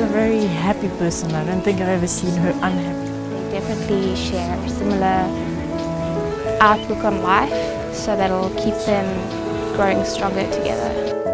very happy person. I don't think I've ever seen her unhappy. They definitely share a similar outlook on life, so that'll keep them growing stronger together.